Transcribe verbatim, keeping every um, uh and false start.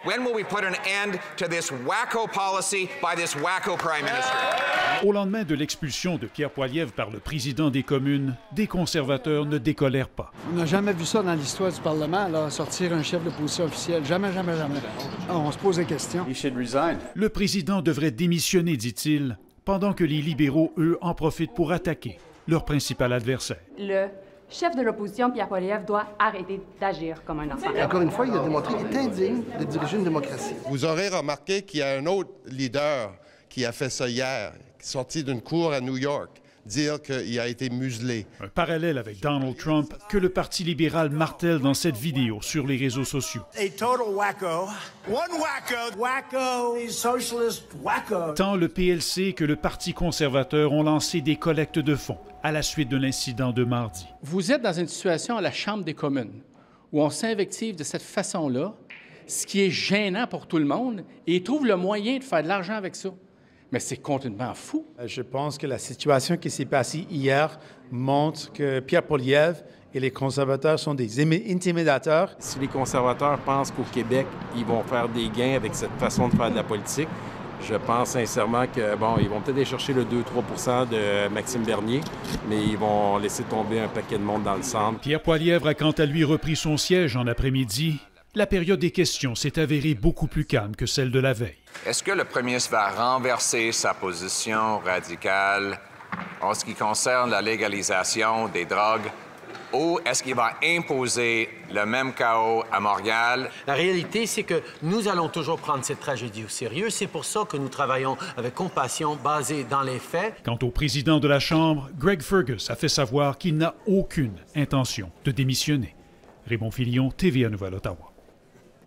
When will we put an end to this wacko policy by this wacko Prime Minister? Au lendemain de l'expulsion de Pierre Poilievre par le président des communes, des conservateurs ne décolèrent pas. On n'a jamais vu ça dans l'histoire du Parlement, là, sortir un chef d'opposition officiel. Jamais, jamais, jamais. Alors, on se pose des questions. Le président devrait démissionner, dit-il, pendant que les libéraux, eux, en profitent pour attaquer leur principal adversaire. Le chef de l'opposition, Pierre Poilievre, doit arrêter d'agir comme un enfant. Encore une fois, il a démontré qu'il est indigne de diriger une démocratie. Vous aurez remarqué qu'il y a un autre leader qui a fait ça hier, qui est sorti d'une cour à New York, dire qu'il a été muselé. Un parallèle avec Donald Trump que le Parti libéral martèle dans cette vidéo sur les réseaux sociaux. A total wacko. One wacko. Wacko. Socialist wacko. Tant le P L C que le Parti conservateur ont lancé des collectes de fonds à la suite de l'incident de mardi. Vous êtes dans une situation à la Chambre des communes où on s'invective de cette façon-là, ce qui est gênant pour tout le monde, et ils trouvent le moyen de faire de l'argent avec ça. Mais c'est complètement fou. Je pense que la situation qui s'est passée hier montre que Pierre Poilievre et les conservateurs sont des intimidateurs. Si les conservateurs pensent qu'au Québec, ils vont faire des gains avec cette façon de faire de la politique, je pense sincèrement que, bon, ils vont peut-être aller chercher le deux à trois pour cent de Maxime Bernier, mais ils vont laisser tomber un paquet de monde dans le centre. Pierre Poilievre a quant à lui repris son siège en après-midi. La période des questions s'est avérée beaucoup plus calme que celle de la veille. Est-ce que le premier ministre va renverser sa position radicale en ce qui concerne la légalisation des drogues ou est-ce qu'il va imposer le même chaos à Montréal? La réalité, c'est que nous allons toujours prendre cette tragédie au sérieux. C'est pour ça que nous travaillons avec compassion, basée dans les faits. Quant au président de la Chambre, Greg Fergus a fait savoir qu'il n'a aucune intention de démissionner. Raymond Filion, T V A Nouvelle-Ottawa.